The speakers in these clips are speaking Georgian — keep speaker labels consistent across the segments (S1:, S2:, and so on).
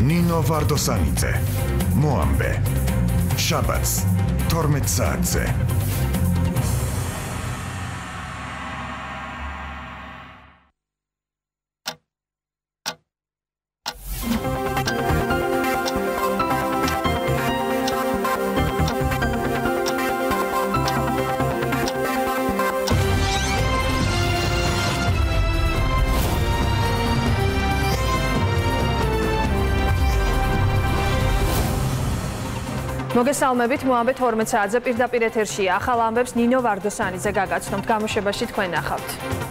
S1: ნინო ვარდოსანიძე, მოამბე, შაბათს 12 საათზე.
S2: მოგესალმებით, მოამბე 12 საათზე პირდაპირ ეთერშია. ახალ ამბებს ნინო ვარდოსანიძე გაგაცნობთ. გამოშვებაში თქვენ ნახავთ.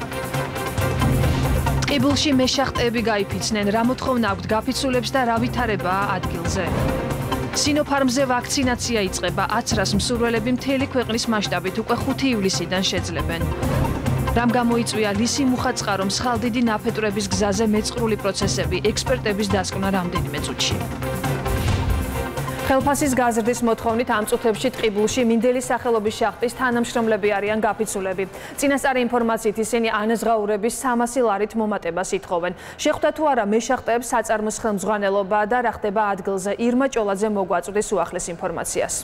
S2: ტყიბულში მეშახტეები გაიფიცნენ, რა მოთხოვნა აქვთ გაფიცულებს და რა ვითარებაა ადგილზე. სინოფარმზე ვაქცინაცია იწყება, 1000 მსურველები მთელი ქვეყნის მასშტაბით უკვე 5 ივლისიდან შეძლებენ. რამ გამოიწვია ლისი მუხაწყარო მსხალდიდი ნაფეტვრების გზაზე მეწყრული პროცესები, ექსპერტების დასკვნა რამდენიმე წუთში. ხელფასის გაზრდის მოთხოვნით ამ წუთებში ტყიბულში მინდელის სახელობის შახტის თანამშრომლები არიან გაფიცულები. წინასწარი ინფორმაციით ისინი ანაზღაურების 300 ლარით მომატებას ითხოვენ. შეხვდა თუ არა მეშახტეებს საწარმოს ხელმძღვანელობა და რა ხდება ადგილზე, ირმა ჭოლაძე მოგვაწვდის უახლეს ინფორმაციას.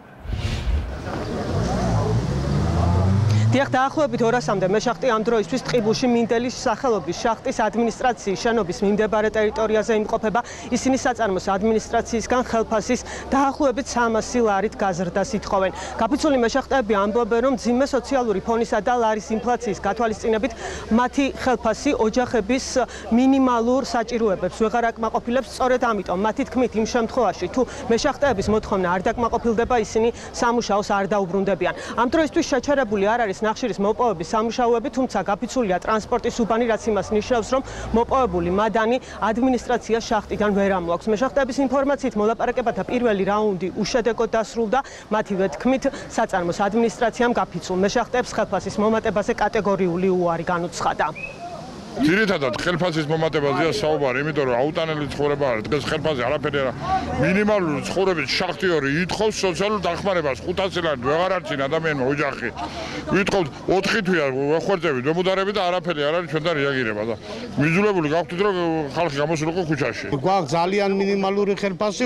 S3: დიახ, დაახლოებით 200-მდე მეშახტი ამ დროისთვის ტყიბულში მინდელის სახელობის შახტის ადმინისტრაციის შენობის მიმდებარე ტერიტორიაზე იმყოფება. ისინი საწარმოს ადმინისტრაციისგან ხელფასის დაახლოებით 300 ლარით გაზრდას ითხოვენ. გაფიცული მეშახტეები ამბობენ, რომ მძიმე სოციალური ფონისა და ლარის ინფლაციის გათვალისწინებით მათი ხელფასი ოჯახების მინიმალურ საჭიროებებს ვეღარ აკმაყოფილებს. სწორედ ამიტომ მათი თქმით, იმ შემთხვევაში თუ მეშახტეების მოთხოვნა არ დაკმაყოფილდება, ისინი სამუშაოს არ დაუბრუნდებიან. ამ დროისთვის შეჩერებული არ არის ნახშირის მოპოვების სამუშაოები, თუმცა გაფიცულია ტრანსპორტის უბანი, რაც იმას ნიშნავს, რომ მოპოვებული მადანი ადმინისტრაციას შახტიდან ვერ ამოაქვს. მეშახტეების ინფორმაციით მოლაპარაკებათა პირველი რაუნდი უშედეგოდ დასრულდა. მათივე თქმით, საწარმოს ადმინისტრაციამ გაფიცულ მეშახტეებს ხელფასის მომატებაზე კატეგორიული უარი განუცხადა.
S4: ძირითადად ხელფასის მომატებაზეა საუბარი, იმიტომ რომ აუტანელი ცხოვრება არის. დღეს ხელფასი არაფერი არა. მინიმალური ცხოვრების შახტიორი ითხოვს სოციალურ დახმარებას 500 ლარი ვეღარ არჩინ ადამიანმა ოჯახი. ვითხოვთ 4 თვეა ვეხვერძებით, ვემუდარებით და არაფერი არ არის ჩვენთან რეაგირება და მიძულებული გავხდით რომ ხალხი გამოსულიყო ქუჩაში.
S5: გვაქვს ძალიან მინიმალური ხელფასი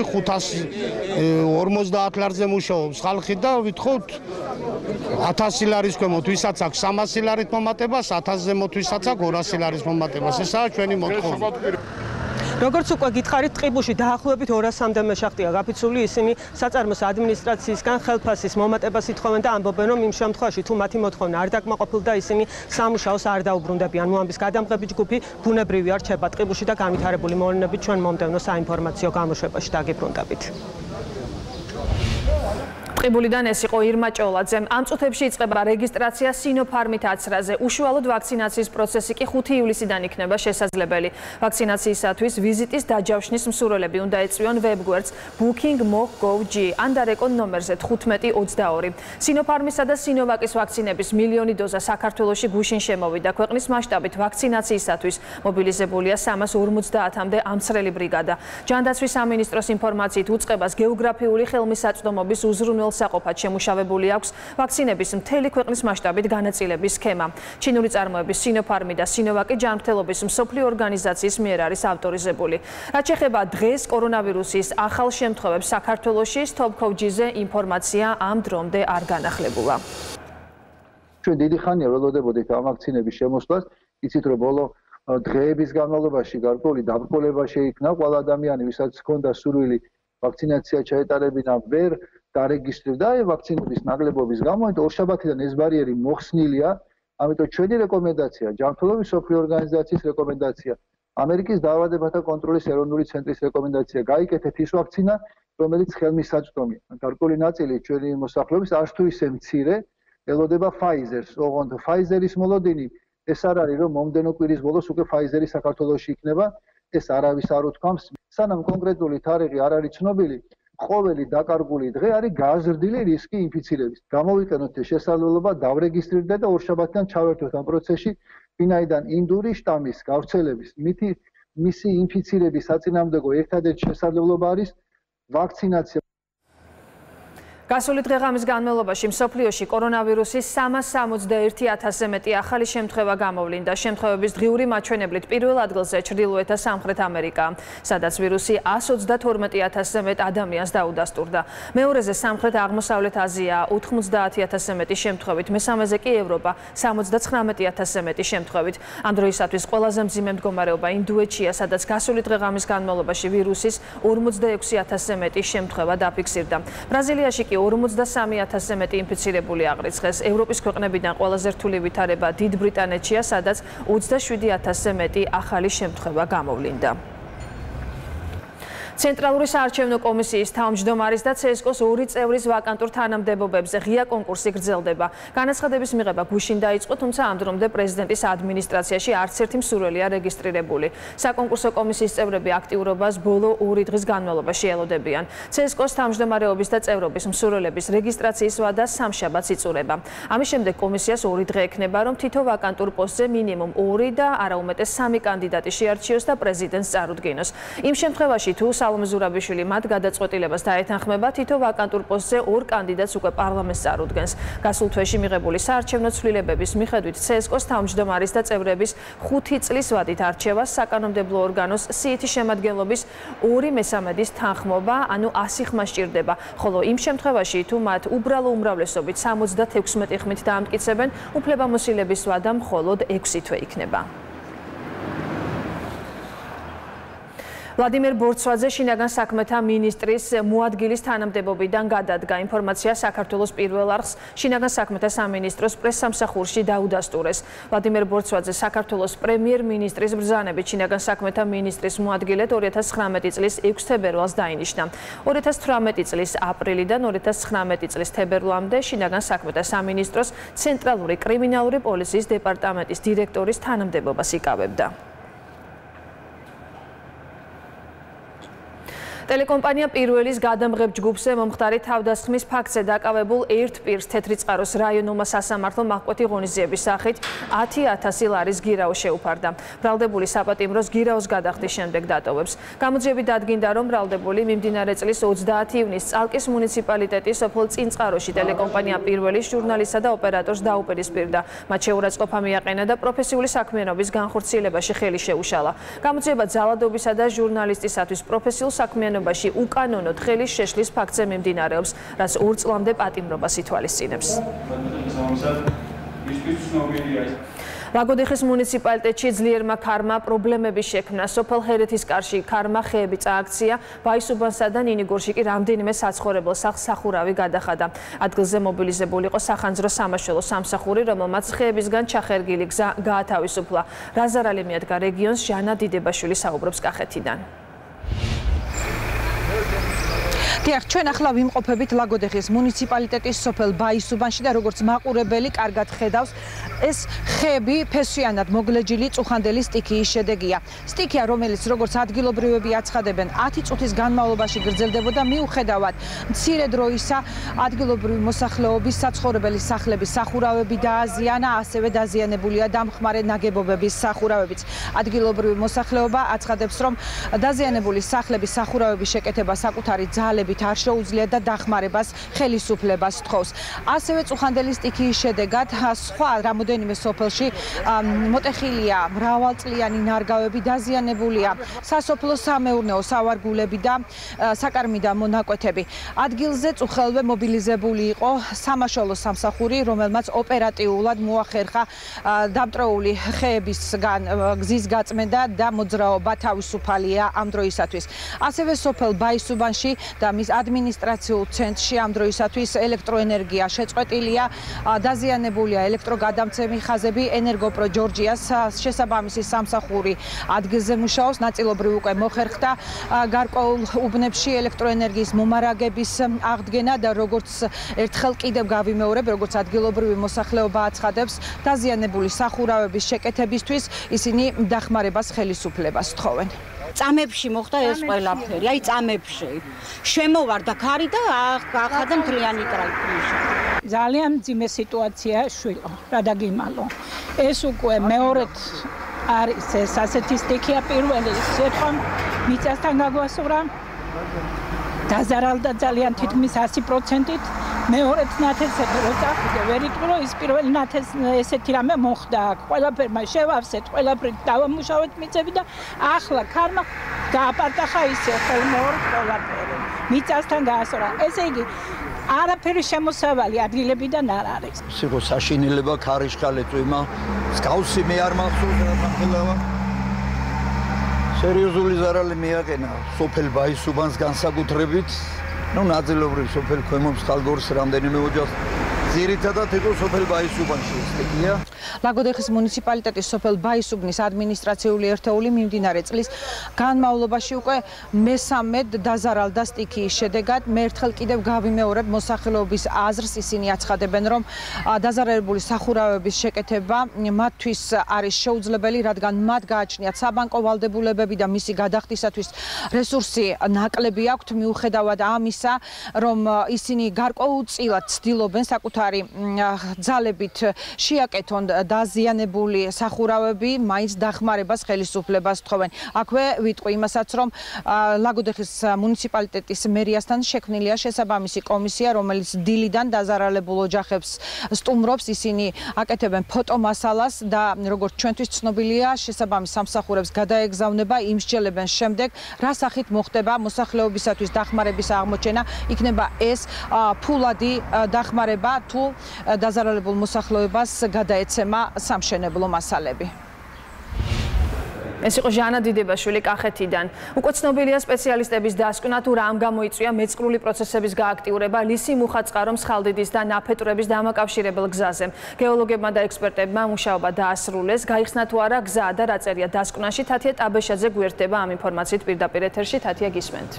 S5: 550 ლარზე მუშაობს ხალხი და ვითხოვთ 1000 ლარის ქვემოთ, ვისაც აქვს 300 ლარით მომატებას, 1000 ზემოთ ვისაც აქვს 200 ლარის მომატებას. ესაა ჩვენი მოთხოვნა.
S3: როგორც უკვე გითხარით, ტყიბულში დაახლოებით 200-მდე მეშახტია გაფიცული, ისინი საწარმოს ადმინისტრაციისგან ხელფასის მომატებას ითხოვენ და ამბობენ, რომ იმ შემთხვევაში თუ მათი მოთხოვნა არ დაკმაყოფილდა, ისინი სამუშაოს არ დაუბრუნდებიან. მოამბის გადამღები ჯგუფი ბუნებრივი არ რჩება ტყიბულში და განვითარებული მოვლენებით ჩვენ მომდევნო საინფორმაციო გამოშვებაში დაგიბრუნდებით.
S2: ტყიბულიდან ეს იყო ირმა ჭოლაძე. ამ წუთებში იწყება რეგისტრაცია სინოფარმით 1000-ზე. უშუალოდ ვაქცინაციის პროცესი კი 5 ივლისიდან იქნება შესაძლებელი. ვაქცინაციისათვის ვიზიტის დაჯავშნის მსურველები უნდა ეწვიონ ვებგვერდს booking.gov.g ან დარეკონ ნომერზე 1522. სინოფარმისა და სინოვაკის ვაქცინების მილიონი დოზა საქართველოში გუშინ შემოვიდა. ქვეყნის მასშტაბით ვაქცინაციისათვის მობილიზებულია 350-მდე ამცრელი ბრიგადა. ჯანდაცვის სამინისტროს ინფორმაციით უწყებას გეოგრაფიული ხელმისაწვდომობის უზრუნველ საყოფად შემუშავებული აქვს ვაქცინების მთელი ქვეყნის მასშტაბით განაწილების სქემა. ჩინური წარმოების სინოფარმი და სინოვაკი ჯანმრთელობის მსოფლიო ორგანიზაციის მიერ არის ავტორიზებული. რაც შეეხება დღეს კორონავირუსის ახალ შემთხვევებს საქართველოში, stop.gov.ზე ინფორმაცია ამ დრომდე არ განახლებულა.
S6: ჩვენ დიდი ხანია ველოდებოდით ამ ვაქცინების შემოსვლას, იცით რომ ბოლო დღეების განმავლობაში გარკვეული დაბრკოლება შეიქმნა, ყველა ადამიანი, ვისაც ჰქონდა სურვილი ვაქცინაცია ჩაეტარებინა, ვერ დარეგისტრირდა ვაქცინების ნაკლებობის გამო, ორშაბათიდან ეს ბარიერი მოხსნილია, ამიტომ ჩვენი რეკომენდაცია, ჯანმრთელობის მსოფლიო ორგანიზაციის რეკომენდაცია, ამერიკის დაავადებათა კონტროლის ეროვნული ცენტრის რეკომენდაცია, გაიკეთეთ ის ვაქცინა, რომელიც ხელმისაწვდომია. გარკვეული ნაწილი ჩვენი მოსახლეობის არც თუ ისე მცირე ელოდება Pfizer-ს, ოღონდ Pfizer-ის მოლოდინი ეს არ არის, რომ მომდენო კვირის ბოლოს უკვე Pfizer-ი საქართველოში იქნება, ეს არავის არ უთქვამს. სანამ კონკრეტული თარიღი არ არის ცნობილი, ყოველი დაკარგული დღე არის გაზრდილი რისკი ინფიცირების. გამოვიყენოთ ეს შესაძლებლობა, დავრეგისტრირდეთ და ორშაბათიდან ჩავერთოთ ამ პროცესში, ვინაიდან ინდური შტამის გავრცელების მისი ინფიცირების საწინააღმდეგო ერთადერთი შესაძლებლობა არის ვაქცინაცია.
S2: გასული დღე-ღამის განმავლობაში მსოფლიოში კორონავირუსის 361,000-ზე მეტი ახალი შემთხვევა გამოვლინდა. შემთხვევების დღიური მაჩვენებლით პირველ ადგილზე ჩრდილოეთ და სამხრეთ ამერიკა, სადაც ვირუსი 132,000-ზე მეტ ადამიანს დაუდასტურდა. მეორეზე სამხრეთ აღმოსავლეთ აზია 90,000-ზე მეტი შემთხვევით, მესამეზე კი ევროპა 79,000-ზე მეტი შემთხვევით. ამ დროისათვის ყველაზე მძიმე მდგომარეობა ინდოეთშია, სადაც გასული დღე-ღამის განმავლობაში ვირუსის 46,000-ზე მეტი შემთხვევა დაფიქსირდა. ბრაზილიაში კი 53,000-ზე მეტი ინფიცირებული აღრიცხეს. ევროპის ქვეყნებიდან ყველაზე რთული ვითარება დიდ ბრიტანეთშია, სადაც 27,000-ზე მეტი ახალი შემთხვევა გამოვლინდა. ცენტრალური საარჩევნო კომისიის თავმჯდომარის და CSKO-s 2 წევრის ვაკანტურ თანამდებობებზე ღია კონკურსი გრძელდება. განაცხადების მიღება გუშინ დაიწყო, თუმცა ამ დრომდე პრეზიდენტის ადმინისტრაციაში არც ერთი მსურველია რეგისტრირებული. საკონკურსო კომისიის წევრები აქტიურობას ბოლო 2 დღის განმავლობაში ელოდებიან. CSKO-s თავმჯდომარეობის და წევრობის მსურველების რეგისტრაციის ვადა სამშაბათს იწურება. ამის შემდეგ კომისიას 2 დღე ექნება, რომ თითო ვაკანტურ პოსტზე მინიმუმ 2 და არაუმეტეს 3 კანდიდატი შეარჩიოს და პრეზიდენტს წარუდგინოს. იმ შემთხვევაში თუ სალომე ზურაბიშვილი მათ გადაწყვეტილებას დაეთანხმება, თითო ვაკანტურ პოსტზე 2 კანდიდატს უკვე პარლამენტს წარუდგენს. გასულ თვეში მიღებული საარჩევნო ცვლილებების მიხედვით CSKO-s თავმჯდომარის და წევრების 5 წლის ვადით არჩევას საკანონმდებლო ორგანოს სიითი შემადგენლობის 2/3 თანხმობა, ანუ 100 ხმა სჭირდება, ხოლო იმ შემთხვევაში თუ მათ უბრალო უმრავლესობით 76 ხმით დაამტკიცებენ, უფლებამოსილების ვადა მხოლოდ 6 თვე იქნება. ვლადიმერ ბორცვაძე შინაგან საქმეთა მინისტრის მოადგილის თანამდებობიდან გადადგა. ინფორმაცია საქართველოს პირველ არხს შინაგან საქმეთა სამინისტროს პრესსამსახურში დაუდასტურეს. ვლადიმერ ბორცვაძე საქართველოს პრემიერ-მინისტრის ბრძანებით შინაგან საქმეთა მინისტრის მოადგილედ 2019 წლის 6 თებერვალს დაინიშნა. 2018 წლის აპრილიდან 2019 წლის თებერვლამდე შინაგან საქმეთა სამინისტროს ცენტრალური კრიმინალური პოლიციის დეპარტამენტის დირექტორის თანამდებობას იკავებდა. ტელეკომპანია პირველის გადამღებ ჯგუფზე მომხდარი თავდასხმის ფაქტზე დაკავებულ ერთ პირს თეთრიწყაროს რაიონულმა სასამართლომ აღკვეთი ღონისძიების სახით 10,000 ლარის გირაო შეუფარდა. ბრალდებული საპატიმროს გირაოს გადახდის შემდეგ დატოვებს. გამოძიებით დადგინდა, რომ ბრალდებული მიმდინარე წლის 30 ივნისს წალკის მუნიციპალიტეტის სოფელ წინწყაროში ტელეკომპანია პირველის ჟურნალისტსა და ოპერატორს დაუპირისპირდა. მათ შეურაცხყოფა მიაყენა და პროფესიული საქმიანობის განხორციელებაში ხელი შეუშალა. გამოძიება ძალადობისა და ჟურნალისტისათვის პროფესიულ საქმიანობაში უკანონოდ ხელის შეშლის ფაქტზე მიმდინარეობს, რაც 2 წლამდე პატიმრობას ითვალისწინებს. ლაგოდიხის მუნიციპალიტეტში ძლიერმა ქარმა პრობლემების შექმნა. სოფელ ჰერეთის კარში ქარმა ხეები წააქცია, ბაისუბანსა და ნინიგორში კი რამდენიმე საცხოვრებელ სახლს სახურავი გადახადა. ადგილზე მობილიზებული იყო სახანძრო სამაშველო სამსახური, რომელმაც ხეებისგან ჩახერგილი გზა გაათავისუფლა. რაზარალი მიადგა რეგიონს, ჟანა დიდებაშვილი საუბრობს კახეთიდან.
S7: დიახ, ჩვენ ახლა ვიმყოფებით ლაგოდეხის მუნიციპალიტეტის სოფელ ბაისუბანში და როგორც მაყურებელი კარგად ხედავს, ეს ხეები ფესვიანად მოგლეჯილი წუხანდელი სტიქიის შედეგია. სტიქია, რომელიც როგორც ადგილობრივები აცხადებენ, 10 წუთის განმავლობაში გრძელდებოდა, მიუხედავად მცირე დროისა ადგილობრივი მოსახლეობის საცხოვრებელი სახლების სახურავები დააზიანა, ასევე დაზიანებულია დამხმარე ნაგებობების სახურავებიც. ადგილობრივი მოსახლეობა აცხადებს, რომ დაზიანებული სახლების სახურავების შეკეთება საკუთარი ძალებით არ შეუძლია და დახმარებას ხელისუფლებას თხოვს. ასევე წუხანდელი სტიქიის შედეგად სხვა რამოდენიმე სოფელში მოტეხილია მრავალწლიანი ნარგავები, დაზიანებულია სასოფლო სამეურნეო სავარგულები და საკარმი და მონაკვეთები. ადგილზე წუხელვე მობილიზებული იყო სამაშველო სამსახური, რომელმაც ოპერატიულად მოახერხა დამტრეული ხეებისგან გზის გაწმენდა და მოძრაობა თავისუფალია ამ დროისათვის. ასევე სოფელ ბაისუბანში და მის ადმინისტრაციულ ცენტრში ამ დროისათვის ელექტროენერგია შეწყვეტილია, დაზიანებულია ელექტროგადამცემი ხაზები, ენერგოპრო ჯორჯიას შესაბამისი სამსახური ადგილზე მუშაობს, ნაწილობრივ უკვე მოხერხდა გარკვეულ უბნებში ელექტროენერგიის მომარაგების აღდგენა და როგორც ერთხელ კიდევ გავიმეორებ, როგორც ადგილობრივი მოსახლეობა აცხადებს, დაზიანებული სახურავების შეკეთებისთვის ისინი დახმარებას ხელისუფლებას თხოვენ.
S8: წამებში მოხდა ეს ყველაფერი, აი წამებში. შემოვარდა ქარი და ახადა მთლიანი კრაიში.
S9: ძალიან მძიმე სიტუაცია შვილო, რა დაგიმალო. ეს უკვე მეორედ არის ეს ასეთი სტიქია პირველი სიტყვა მიწასთან გაგვასურა დაზარალდა ძალიან თითქმის 100%-ით. მეორეც ნათესები რო წახიდე, ვერ იკრო, ის პირველი ესეთი რამე მოხდა აქ. ყველაფერმა შევავსეთ, ყველაფრით დავამუშავეთ მიწები და ახლა ქარმა გააპარტახა ისე ხელმეორ ყველაფერი. მიწასთან გაასწორა. ესე იგი არაფერი შემოსავალი ადგილებიდან არ არის.
S10: სიყო საშინელება ქარიშხალე წვიმა, მსგავსი მე არ მახსოვს რა სახელაა. სერიოზული ზარალი მიაყენა სოფელ ბაისუბანს განსაკუთრებით. ნუ ნაწილობრივ სოფელ ქვემოს ხალგორს რამდენიმე ოჯახს ძირითადად იყო სოფელ ბაისუბანში ესეთი.
S7: ლაგოდეხის მუნიციპალიტეტის სოფელ ბაისუბნის ადმინისტრაციული ერთეული მიმდინარე წლის განმავლობაში უკვე მესამედ დაზარალდა სტიქიის შედეგად. მე ერთხელ კიდევ გავიმეორებ მოსახლეობის აზრს, ისინი აცხადებენ, რომ დაზარალებული სახურავების შეკეთება მათთვის არის შეუძლებელი, რადგან მათ გააჩნიათ საბანკო ვალდებულებები და მისი გადახდისათვის რესურსი ნაკლები აქვთ, მიუხედავად ამისა, რომ ისინი გარკვეულწილად ცდილობენ საკუთარი ძალებით შეაკეთონ დაზიანებული სახურავები, მაინც დახმარებას ხელისუფლებას თხოვენ. აქვე ვიტყვი იმასაც, რომ ლაგოდეხის მუნიციპალიტეტის მერიასთან შექმნილია შესაბამისი კომისია, რომელიც დილიდან დაზარალებულ ოჯახებს სტუმრობს. ისინი აკეთებენ ფოტომასალას და როგორც ჩვენთვის ცნობილია, შესაბამის სამსახურებს გადაეგზავნება, იმსჯელებენ შემდეგ, რა სახით მოხდება მოსახლეობისათვის დახმარების აღმოჩენა, იქნება ეს ფულადი დახმარება თუ დაზარალებულ მოსახლეობას გადაეცემა სამშენებლო მასალები.
S2: ეს იყო ჟანა დიდებაშვილი კახეთიდან. უკვე ცნობილია სპეციალისტების დასკვნა თუ რამ გამოიწვია მეწყრული პროცესების გააქტიურება ლისი მუხაწყაროს ხალდიდის და ნაფეტვრების დამაკავშირებელ გზაზე. გეოლოგებმა და ექსპერტებმა მუშაობა დაასრულეს. გაიხსნა თუ არა გზა და რა წერია დასკვნაში, თათია ტაბეშაძე გვერდება ამ ინფორმაციით პირდაპირ ეთერში. თათია, გისმენთ.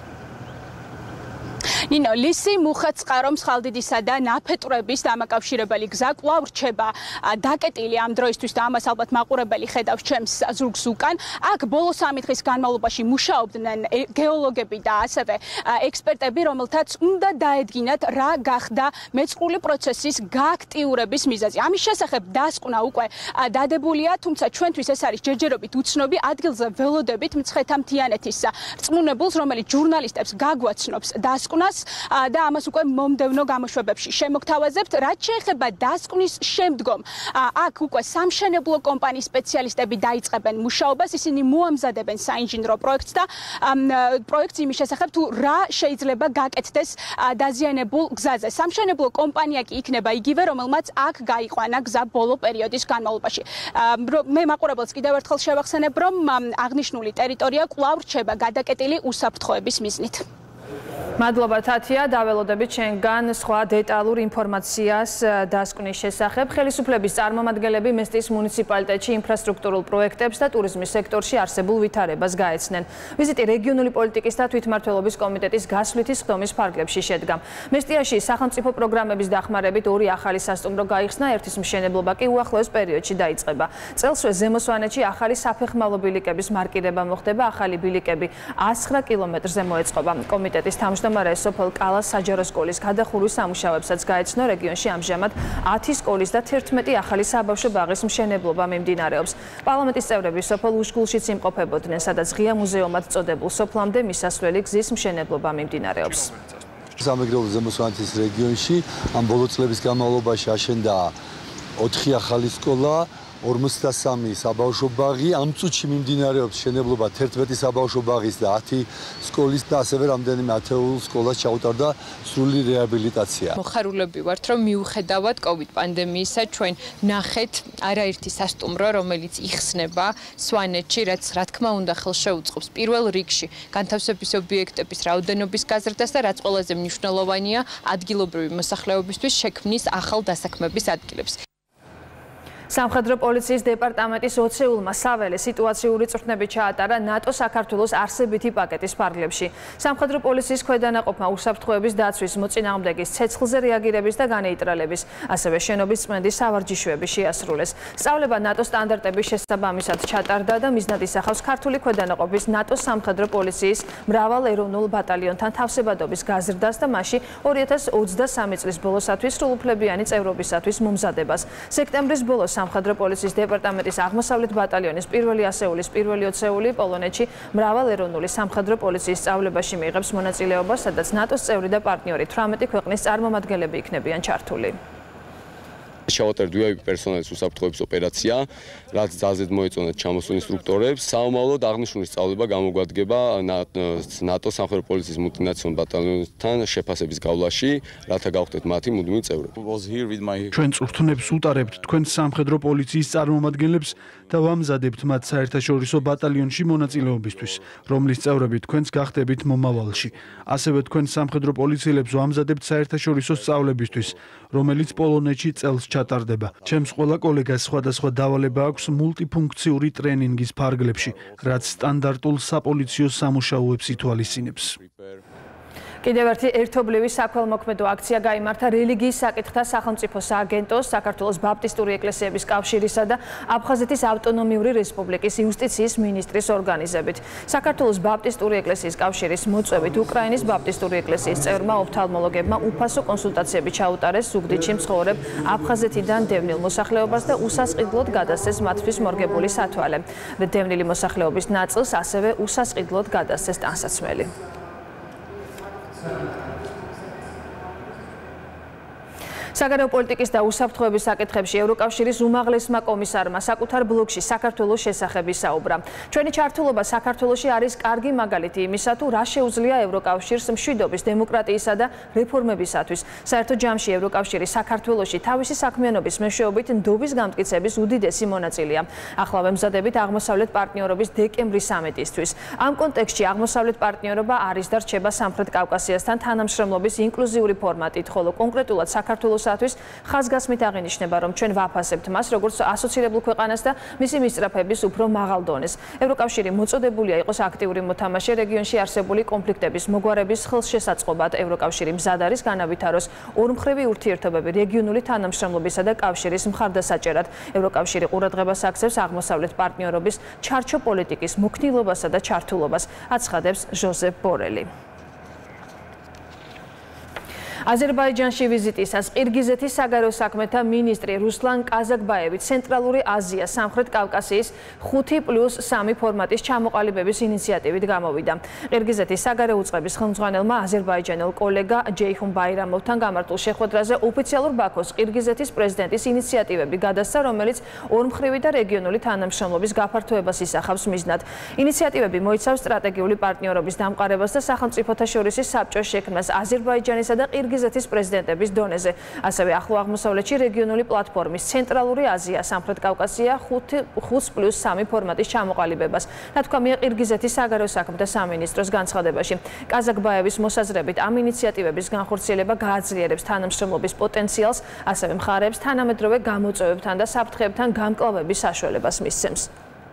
S11: ნინო, ლისი მუხაწყაროს ხალდიდისა და ნაფეტვრების დამაკავშირებელი გზა კვლავ რჩება დაკეტილი ამ დროისთვის და ამას ალბათ მაყურებელი ხედავს ჩემს ზურგს უკან. აქ ბოლო 3 დღის განმავლობაში მუშაობდნენ გეოლოგები და ასევე ექსპერტები, რომელთაც უნდა დაედგინათ რა გახდა მეწყრული პროცესის გააქტიურების მიზეზი. ამის შესახებ დასკვნა უკვე დადებულია, თუმცა ჩვენთვის ეს არის ჯერჯერობით უცნობი. ადგილზე ველოდებით მცხეთა-მთიანეთის რწმუნებულს, რომელიც ჟურნალისტებს გაგვაცნობს დასკვნას და ამას უკვე მომდევნო გამოშვებებში შემოგთავაზებთ. რაც შეეხება დასკვნის შემდგომ, აქ უკვე სამშენებლო კომპანიის სპეციალისტები დაიწყებენ მუშაობას. ისინი მოამზადებენ საინჟინრო პროექტს და პროექტს იმის შესახებ თუ რა შეიძლება გაკეთდეს დაზიანებულ გზაზე. სამშენებლო კომპანია კი იქნება იგივე, რომელმაც აქ გაიყვანა გზა ბოლო პერიოდის განმავლობაში. მე მაყურებელს კიდევ ერთხელ შევახსენებ, რომ აღნიშნული ტერიტორია კვლავ რჩება გადაკეტილი უსაფრთხოების მიზნით.
S2: მადლობა თათია, დაველოდებით ჩვენგან სხვა დეტალურ ინფორმაციას დასკვნის შესახებ. ხელისუფლების წარმომადგენლები მესტიის მუნიციპალიტეტში ინფრასტრუქტურულ პროექტებს და ტურიზმის სექტორში არსებულ ვითარებას გაეცნენ. ვიზიტი რეგიონული პოლიტიკის და თვითმმართველობის კომიტეტის გასვლითი სხდომის ფარგლებში შედგა. მესტიაში სახელმწიფო პროგრამების დახმარებით 2 ახალი სასტუმრო გაიხსნა, ერთის მშენებლობა კი უახლოეს პერიოდში დაიწყება. წელსვე ზემო ახალი საფეხმავლო ბილიკების მარკირება მოხდება, ახალი ბილიკები 109 კილომეტრზე მოეწყობა. კომიტეტის თავმჯდომარე სოფელ კალას საჯარო სკოლის გადახურვის სამუშაოებსაც გაეცნო. რეგიონში ამჟამად 10 სკოლის და 11 ახალი საბავშვო ბაღის მშენებლობა მიმდინარეობს. პარლამენტის წევრები სოფელ უშგულშიც იმყოფებოდნენ, სადაც ღია მუზეუმად წოდებულ სოფლამდე მისასვლელი გზის მშენებლობა მიმდინარეობს.
S12: სამეგრელო ზემოსვანეთის რეგიონში ამ ბოლო წლების განმავლობაში აშენდა 4 ახალი სკოლა, 53 საბავშვო ბაღი, ამ წუთში მიმდინარეობს შენებლობა 11 საბავშვო ბაღის და 10 სკოლის და ასევე რამდენიმე ათეულ სკოლას ჩაუტარდა სრული რეაბილიტაცია.
S13: მოხარულები ვართ, რომ მიუხედავად COVID პანდემიისა ჩვენ ნახეთ არაერთი სასტუმრო, რომელიც იხსნება სვანეთში, რაც რა თქმა უნდა ხელშეუწყობს პირველ რიგში განთავსების ობიექტების რაოდენობის გაზრდას და რაც ყველაზე მნიშვნელოვანია ადგილობრივი მოსახლეობისთვის შექმნის ახალ დასაქმების ადგილებს.
S2: სამხედრო პოლიციის დეპარტამენტის ოცეულმა საველე სიტუაციური წვრთნები ჩაატარა ნატო-საქართველოს არსებითი პაკეტის ფარგლებში. სამხედრო პოლიციის ქვედანაყოფმა უსაფრთხოების დაცვის მოწინააღმდეგის ცეცხლზე რეაგირების და განეიტრალების, ასევე შენობის წმენდის სავარჯიშოები შეასრულეს. სწავლება ნატო სტანდარტების შესაბამისად ჩატარდა და მიზნად ისახავს ქართული ქვედანაყოფის ნატოს სამხედრო პოლიციის მრავალ ეროვნულ ბატალიონთან თავსებადობის გაზრდას და მასში 2023 წლის ბოლოსათვის სრულუფლებიანი წევრობისათვის მომზადებას. სექტემბრის ბოლოს სამხედრო პოლიციის დეპარტამენტის აღმოსავლეთ ბატალიონის პირველი ასეულის პირველი ოცეული პოლონეთში მრავალეროვნული სამხედრო პოლიციის სწავლებაში მიიღებს მონაწილეობას, სადაც ნატოს წევრი და პარტნიორი 18 ქვეყნის წარმომადგენლები იქნებიან ჩართული.
S14: შევატარეთ VIP პერსონალის უსაფრთხოების ოპერაცია, რაც ძალზედ მოეწონათ ჩამოსულ ინსტრუქტორებს. საომავლოდ აღნიშნული სწავლება გამოგვადგება ნატოს სამხედრო პოლიციის მულტინაციონალურ ბატალიონთან შეფასების გავლაში, რათა გავხდეთ მათი მუდმივი წევრები.
S15: ჩვენ წვრთნებს უტარებთ თქვენ სამხედრო პოლიციის წარმომადგენლებს და ვამზადებთ მათ საერთაშორისო ბატალიონში მონაწილეობისთვის, რომლის წევრები თქვენს გახდებით მომავალში. ასევე თქვენ სამხედრო პოლიციელებს ვამზადებთ საერთაშორისო სწავლებისთვის, რომელიც პოლონეთში წელს ჩატარდება. ჩემს ყველა კოლეგას სხვადასხვა დავალება აქვს მულტიფუნქციური ტრენინგის ფარგლებში, რაც სტანდარტულ საპოლიციო სამუშაოებს ითვალისწინებს.
S2: კიდევ ერთი ერთობლივი საქველმოქმედო აქცია გაიმართა რელიგიის საკითხთა სახელმწიფო სააგენტოს, საქართველოს ბაპტისტური ეკლესიების კავშირისა და აფხაზეთის ავტონომიური რესპუბლიკის იუსტიციის მინისტრის ორგანიზებით. საქართველოს ბაპტისტური ეკლესიის კავშირის მოწვევით უკრაინის ბაპტისტური ეკლესიის წევრმა ოფთალმოლოგებმა უფასო კონსულტაციები ჩაუტარეს ზუგდიდში მცხოვრებ აფხაზეთიდან დევნილ მოსახლეობას და უსასყიდლოდ გადასცეს მათთვის მორგებული სათვალე. დევნილი მოსახლეობის ნაწილს ასევე უსასყიდლოდ გადასცეს ტანსაცმელი. საგარეო პოლიტიკის და უსაფრთხოების საკითხებში ევროკავშირის უმაღლესმა კომისარმა საკუთარ ბლოგში საქართველოს შესახებ ისაუბრა. ჩვენი ჩართულობა საქართველოში არის კარგი მაგალითი იმისა, თუ რა შეუძლია ევროკავშირს მშვიდობის, დემოკრატიისა და რეფორმებისათვის. საერთო ჯამში ევროკავშირი საქართველოში თავისი საქმიანობის მეშვეობით ნდობის გამტკიცების უდიდესი მონაწილეა. ახლა ვემზადებით აღმოსავლეთ პარტნიორობის დეკემბრის სამიტისთვის. ამ კონტექსტში აღმოსავლეთ პარტნიორობა არის და რჩება სამხრეთ კავკასიასთან თანამშრომლობის ინკლუზიური ფორმატით, ხოლო კონკრეტულად საქართველოს ხაზგასმით აღინიშნება, რომ ჩვენ ვაფასებთ მას როგორც ასოცირებულ ქვეყანას და მისი მისწრაფების უფრო მაღალ დონეს. ევროკავშირი მოწოდებულია იყოს აქტიური მოთამაშე რეგიონში არსებული კონფლიქტების მოგვარების ხელშესაწყობად. ევროკავშირი მზად არის განავითაროს ორმხრივი ურთიერთობები რეგიონული თანამშრომლობისა და კავშირის მხარდასაჭერად. ევროკავშირი ყურადღებას აქცევს აღმოსავლეთ პარტნიორობის ჩარჩო პოლიტიკის მოქნილობასა და ჩართულობას, აცხადებს ჟოზეფ ბორელი. აზერბაიჯანში ვიზიტისას ყირგიზეთის საგარეო საქმეთა მინისტრი რუსლან კაზაკბაევი ცენტრალური აზია, სამხრეთ კავკასიის 5+3 ფორმატის ჩამოყალიბების ინიციატივით გამოვიდა. ყირგიზეთის საგარეო უწყების ხელმძღვანელმა აზერბაიჯანელ კოლეგა ჯეიხუნ ბაირამოვთან გამართულ შეხვედრაზე ოფიციალურ ბაქოს ყირგიზეთის პრეზიდენტის ინიციატივები გადასცა, რომელიც ორმხრივი და რეგიონული თანამშრომლობის გაფართოებას ისახავს მიზნად. ინიციატივები მოიცავს სტრატეგიული პარტნიორობის დამყარებას და სახელმწიფოთა შორის საბჭოს შექმნას აზერბაიჯანისა და ყირგიზეთის პრეზიდენტების დონეზე. ასევე ახლო აღმოსავლეთში რეგიონული პლატფორმის ცენტრალური აზია, სამხრეთ კავკასია 5+3 ფორმატის ჩამოყალიბებას. თქვამია ყირგიზეთის საგარეო საქმეთა სამინისტროს განცხადებაში. კაზაკბაევის მოსაზრებით ამ ინიციატივების განხორციელება გააძლიერებს თანამშრომლობის პოტენციალს, ასევე მხარეებს თანამედროვე გამოწვევებთან და საფრთხეებთან გამკლავების საშუალებას მისცემს.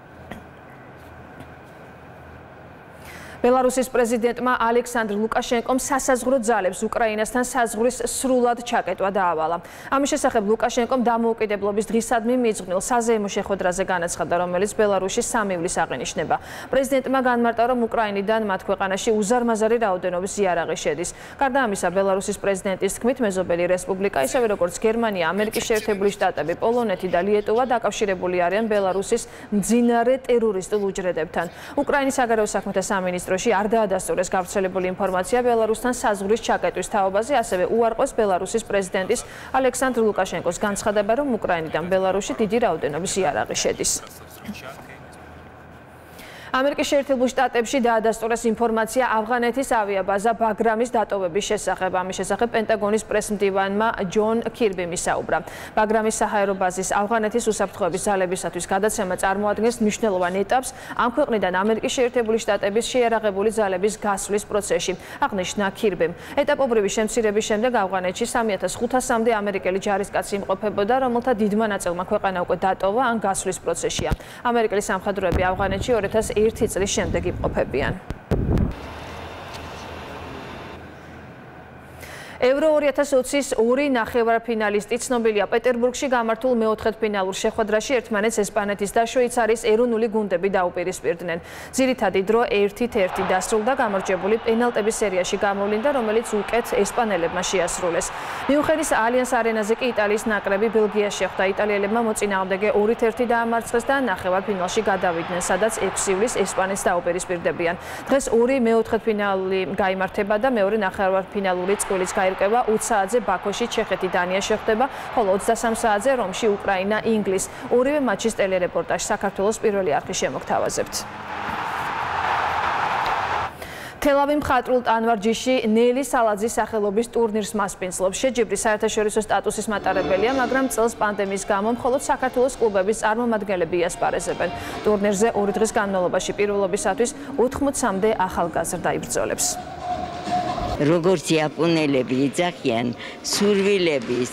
S2: ბელარუსის პრეზიდენტმა ალექსანდრ ლუკაშენკომ სასაზღვრო ძალებს უკრაინასთან საზღვრის სრულად ჩაკეტვა დაავალა. ამის შესახებ ლუკაშენკომ დამოუკიდებლობის დღისადმი მიძღვნილ საზეიმო შეხვედრაზე განაცხადა, რომელიც ბელარუსში 3 ივლისს აღინიშნება. პრეზიდენტმა განმარტა, რომ უკრაინიდან მათ ქვეყანაში უზარმაზარი რაოდენობის იარაღი შედის. გარდა ამისა, ბელარუსის პრეზიდენტის თქმით, მეზობელი რესპუბლიკა, ისევე როგორც გერმანია, ამერიკის შეერთებული შტატები, პოლონეთი და ლიეტუვა დაკავშირებული არიან ბელარუსის მძინარე ტერორისტულ უჯრედებთან. უკრაინის საგარეო საქმეთა სამინისტრო არ დაადასტურეს გავრცელებული ინფორმაცია ბელარუსთან საზღვრის ჩაკეტვის თაობაზე, ასევე უარყვეს ბელარუსის პრეზიდენტის ალექსანდრ ლუკაშენკოს განცხადება, რომ უკრაინიდან ბელარუსში დიდი რაოდენობის იარაღი შედის. ამერიკის შეერთებულ შტატებში დაადასტურეს ინფორმაცია ავღანეთის ავიაბაზა ბაგრამის დატოვების შესახებ. ამის შესახებ პენტაგონის პრესმდივანმა ჯონ კირბიმ ისაუბრა. ბაგრამის საჰაერო ბაზის ავღანეთის უსაფრთხოების ძალებისათვის გადაცემა წარმოადგენს მნიშვნელოვან ეტაპს ამ ქვეყნიდან ამერიკის შეერთებული შტატების შეიარაღებული ძალების გასვლის პროცესში, აღნიშნა კირბიმ. ეტაპობრივი შემცირების შემდეგ ავღანეთში 3500-მდე ამერიკელი ჯარისკაცი იმყოფებოდა, რომელთა დიდმა ნაწილმა ქვეყანა უკვე დატოვა ან გასვლის პროცესშია. ამერიკელი სამხედროები ავღანეთში 2001 წლის შემდეგ იმყოფებიან. ევრო 2020-ის ორი ნახევარფინალისტი ცნობილია პეტერბურგში გამართულ მეოთხედფინალურ შეხვედრაში ერთმანეთს ესპანეთის და შვეიცარიის ეროვნული გუნდები დაუპირისპირდნენ. ძირითადი დრო 1-1 დასრულდა გამარჯვებული პენალტების სერიაში გამოვლინდა, რომელიც უკეთ ესპანელებმა შეასრულეს. მიუხედის ალიანს არენაზე კი იტალიის ნაკრები ბელგიას შეხვდა. იტალიელებმა მოწინააღმდეგე 2-1 დაამარცხეს და ნახევარფინალში გადავიდნენ, სადაც 6 ივლისს ესპანეთს დაუპირისპირდებიან. დღეს ორი მეოთხედფინალი გაიმართება და მეორე ნახევარფინალური წყვილიც გაირკვევა 20 საათზე ბაქოში ჩეხეთი დანია შეხვდება, ხოლო 23 საათზე რომში უკრაინა ინგლისს. ორივე მატჩის ტელერეპორტაჟი საქართველოს პირველი არხი შემოგთავაზებთ. თელავი მხატვრულ ტანვარჯიშში ნელი სალაძის სახელობის ტურნირს მასპინძლობს. შეჯიბრი საერთაშორისო სტატუსის მატარებელია, მაგრამ წელს პანდემიის გამო მხოლოდ საქართველოს კლუბების წარმომადგენლები იასპარეზებენ. ტურნირზე 2 დღის განმავლობაში პირველობისათვის 80-მდე ახალგაზრდა იბრძოლებს.
S16: როგორც იაპონელები იძახიან, სურვილების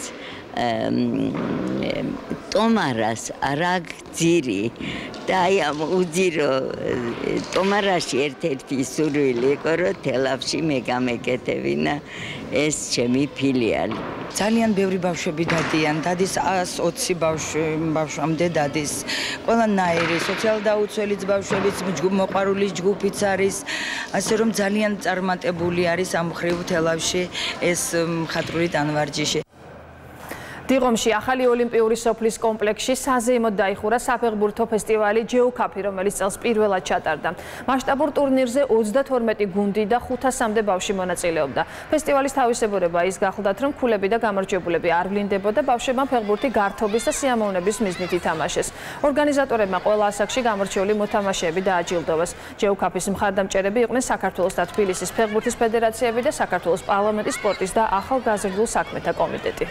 S16: ტომარას არაგ ძირი და აი ამ უძირო ტომარაში ერთ-ერთი სურვილი იყო, რომ თელავში მე გამეკეთებინა ეს ჩემი ფილიალი.
S17: ძალიან ბევრი ბავშვები დადიან, დადის 120 ბავშვამდე დადის. ყველანაირი სოციალდაუცველიც ბავშვებიც, მოყვარული ჯგუფიც არის, ასე რომ ძალიან წარმატებული არის ამ მხრივ თელავში ეს მხატვრული ტანვარჯიში. დიღომში ახალი ოლიმპიური სოფლის კომპლექსში საზეიმოდ დაიხურა საფეხბურთო ფესტივალი ჯეოკაფი, რომელიც წელს პირველად ჩატარდა. მასშტაბურ ტურნირზე 32 გუნდი და 500-მდე ბავშვი მონაწილეობდა. ფესტივალის თავისებურება ის გახლდათ, რომ ქულები და გამარჯვებულები არ ვლინდებოდა, ბავშვებმა ფეხბურთი გართობის და სიამოვნების მიზნით ითამაშეს. ორგანიზატორებმა ყველა ასაკში გამორჩეული მოთამაშეები დააჯილდოვეს. ჯეოკაფის მხარდამჭერები იყვნენ საქართველოს და თბილისის ფეხბურთის ფედერაციები და საქართველოს პარლამენტის სპორტის და ახალგაზრდულ საქმეთა კომიტეტი.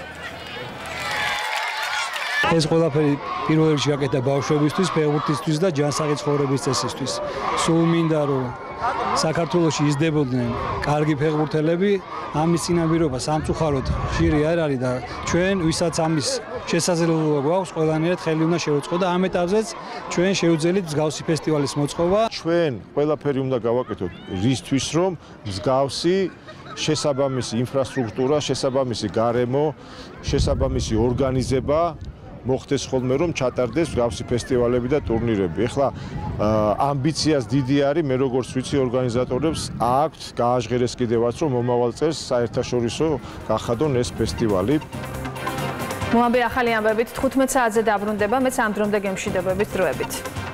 S18: ეს ყველაფერი პირველ რიგში გაკეთდა ბავშვებისთვის, ფეხბურთისთვის და ჯანსაღი ცხოვრების წესისთვის. სულ მინდა რომ საქართველოში იზრდებოდნენ კარგი ფეხბურთელები, ამის წინაპირობა სამწუხაროდ ხშირი არ არის და ჩვენ ვისაც ამის შესაძლებლობა გვაქვს, ყველანაირად ხელი უნდა შევუწყო და ამ ეტაპზეც ჩვენ შევძელით მსგავსი ფესტივალის მოწყობა.
S19: ჩვენ ყველაფერი უნდა გავაკეთოთ რისთვის, რომ მსგავსი შესაბამისი ინფრასტრუქტურა, შესაბამისი გარემო, შესაბამისი ორგანიზება მოხდეს ხოლმე, რომ ჩატარდეს მსგავსი ფესტივალები და ტურნირები. ეხლა ამბიციას დიდი არის, მე როგორც ვიცი ორგანიზატორებს აქვთ გააჟღერეს კიდევაც, რომ მომავალ წელს საერთაშორისო გახადონ ეს ფესტივალი.
S2: მოამბე ახალი ამბებით 15 საათზე დაბრუნდება, მეც ამ დრომდე გემშვიდობებით დროებით.